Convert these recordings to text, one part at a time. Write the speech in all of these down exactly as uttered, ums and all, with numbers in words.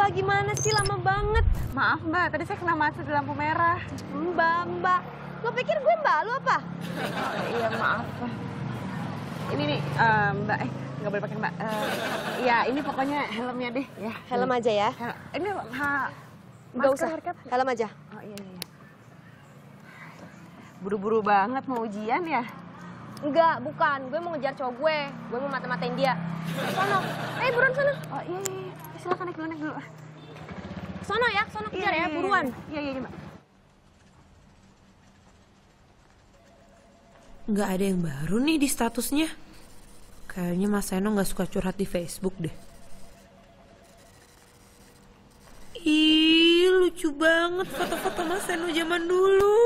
Mbak, gimana sih? Lama banget. Maaf Mbak, tadi saya kena macet di lampu merah. Mbak, Mbak. Lo pikir gue Mbak lu apa? Oh, iya, maaf. Ini nih, uh, Mbak, eh nggak boleh pakai Mbak. Uh, ya, ini pokoknya helmnya deh. Ya, helm aja ya? Hel ini, ha, nggak usah, helm aja. Oh iya, iya. Buru-buru banget mau ujian ya? Enggak, bukan. Gue mau ngejar cowok gue. Gue mau mata-matain dia. Sono. Eh, buruan sana. Oh iya, iya, iya. Silakan naik dulu, naik dulu. Sono ya, sono kejar iya, ya, buruan. Iya, iya, iya, Mbak. Nggak ada yang baru nih di statusnya. Kayaknya Mas Seno nggak suka curhat di Facebook deh. Ih, lucu banget foto-foto Mas Seno zaman dulu.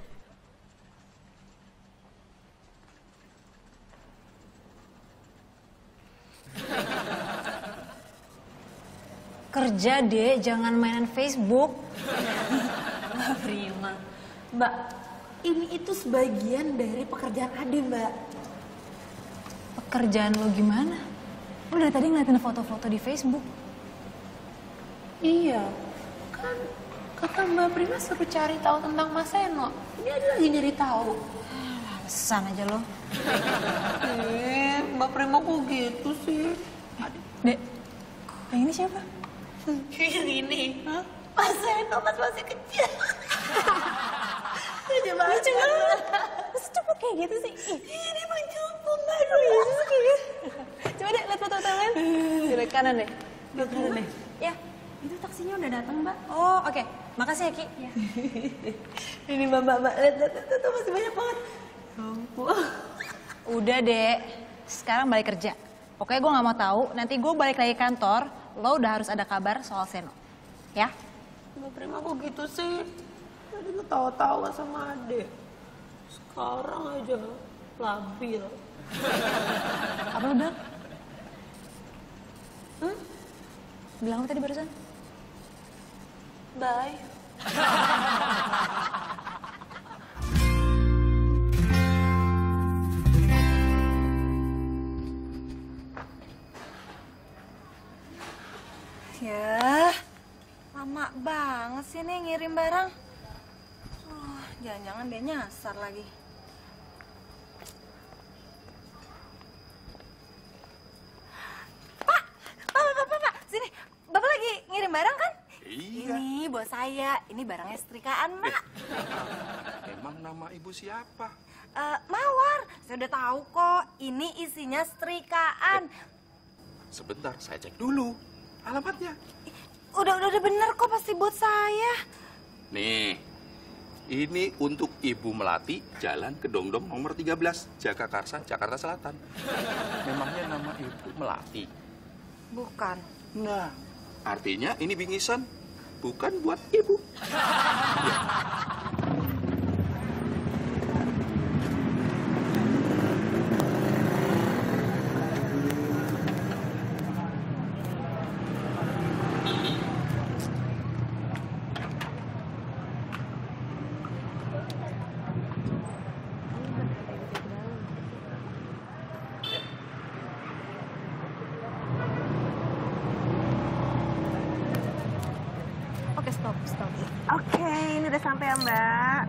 Kerja deh, jangan mainan Facebook. Mbak Prima. Mbak, ini itu sebagian dari pekerjaan Ade, Mbak. Pekerjaan lo gimana? Lo dari tadi ngeliatin foto-foto di Facebook. Iya, kan kata Mbak Prima suruh cari tahu tentang Mas Seno. Ini Ade lagi nyari tahu. Pesan aja lo. Eh, Mbak Prima kok gitu sih? Dek, yang ini siapa? Yang ini? Hah? Mas Seno pas masih kecil. Lucu banget. Lucu banget. Masa cepet kayak gitu sih? Ini emang cukup, Mbak. Coba deh, lihat foto tangan. Lihat kanan deh. Lihat kanan deh. Ya, itu taksinya udah datang, Mbak. Oh, oke. Okay. Makasih ya, Ki. Ya. Ini Mbak, Mbak, Mbak. Lihat, lihat, lihat. Tuh masih banyak banget. Udah, Dek. Sekarang balik kerja. Pokoknya gue gak mau tahu, nanti gue balik lagi kantor, lo udah harus ada kabar soal Seno. Ya? Mbak Prima kok gitu sih? Tadi ketawa-tawa sama Ade. Sekarang aja labil. Apa lo bilang? Hmm? Bilang apa tadi barusan? Bye. Ya, lama banget sih nih ngirim barang. Oh, jangan-jangan dia nyasar lagi. Pak, Pak, Pak, Pak, Pak, sini. Bapak lagi ngirim barang kan? Iya. Ini buat saya, ini barangnya setrikaan, Mak. Emang nama ibu siapa? Uh, Mawar, saya udah tahu kok. Ini isinya setrikaan. Sebentar, saya cek dulu alamatnya. Udah, udah, udah bener kok, pasti buat saya. Nih, ini untuk Ibu Melati, Jalan Kedongdong nomor tiga belas, Jagakarsa, Jakarta Selatan. Memangnya nama Ibu Melati? Bukan. Nah, artinya ini bingkisan, bukan buat Ibu. Ya. Oke, stop, stop. Oke, ini udah sampai ya, Mbak.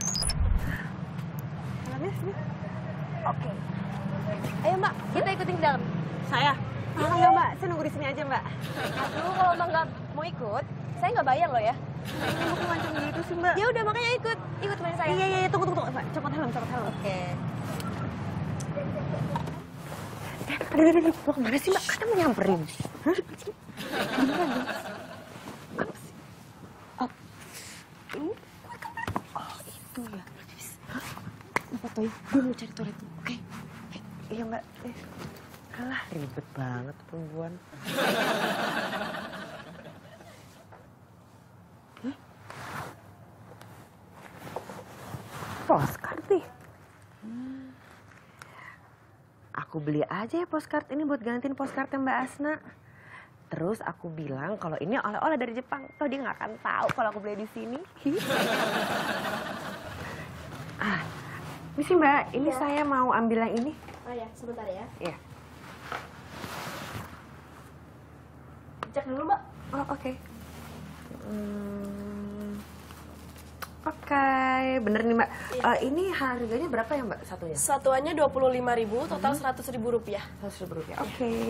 Helmnya sini. Oke. Ayo Mbak, kita ikutin ke dalam. Saya? Ah, enggak, Mbak. Saya nunggu di sini aja, Mbak. Aduh, kalau Mbak nggak mau ikut, saya nggak bayar loh ya. Kamu kok macam gitu sih, Mbak? Ya udah, makanya ikut. Ikut teman saya. Iya, iya, iya. Tunggu, tunggu, tunggu. Copot helm, copot helm. Oke. Aduh, aduh, aduh. Lo kemana sih, Mbak? Kata mau nyamperin. Hah? Beneran, Mbak? Apa sih? Oh. Ini? Oh, itu ya. Hah? Mbak fotoin. Gue mau cari toilet. Oke. Eh, iya, Mbak. Eh. Alah, ribet banget perempuan. Hah? Postcard nih. Hmm. Aku beli aja ya postcard ini buat gantiin postcardnya Mbak Asna. Terus aku bilang kalau ini oleh-oleh dari Jepang. Toh dia nggak akan tahu kalau aku beli di sini. Ah, ini sih Mbak. Ini ya. Saya mau ambil yang ini. Oh ya, sebentar ya. Iya. Cek dulu Mbak. Oh, oke. Okay. Hmm, oke, okay. Bener nih Mbak. Iya. Uh, ini harganya berapa ya Mbak satunya? Satuannya dua puluh lima ribu, total seratus ribu rupiah. seratus ribu rupiah. Oke. Okay.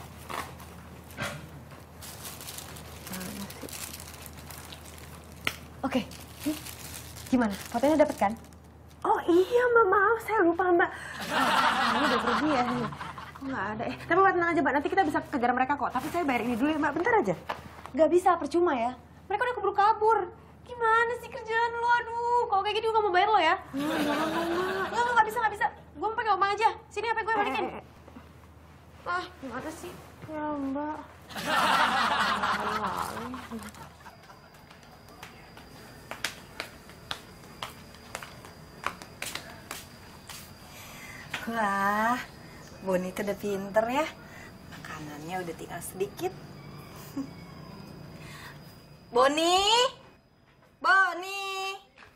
Oke, nih, gimana? Fotonya dapet kan? Oh iya Mbak, maaf saya lupa Mbak. Ah, ini udah pergi ya. Oh, nggak ada. Eh, tapi Mbak tenang aja Mbak, nanti kita bisa kejar mereka kok. Tapi saya bayar ini dulu ya Mbak, bentar aja. Gak bisa, percuma ya. Mereka udah keburu kabur. Gimana sih kerjaan lo? Aduh, kalau kayak gini gue gak mau bayar lo ya. Hmm, jangan dong Mbak. Enggak, enggak, bisa, gak bisa. Gue mau pakai omang aja. Sini apa gue balikin. Eh, eh, eh. Ah, gimana sih? Ya Mbak. Wah, Boni tuh udah pinter ya. Makanannya udah tinggal sedikit. Boni, Boni,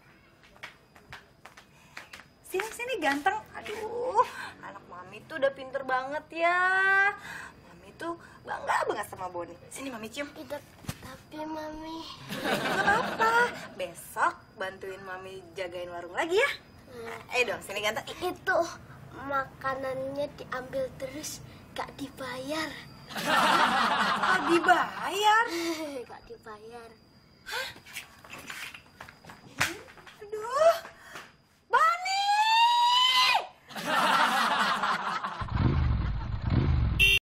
sini sini ganteng. Aduh, anak mami tuh udah pinter banget ya. Mami tuh bangga banget sama Boni. Sini mami cium. Tidak, tapi mami. Gak apa-apa. Besok bantuin mami jagain warung lagi ya. Ayo dong, sini ganteng. Itu makanannya diambil terus gak dibayar. Oh, dibayar? Gak dibayar. Aduh.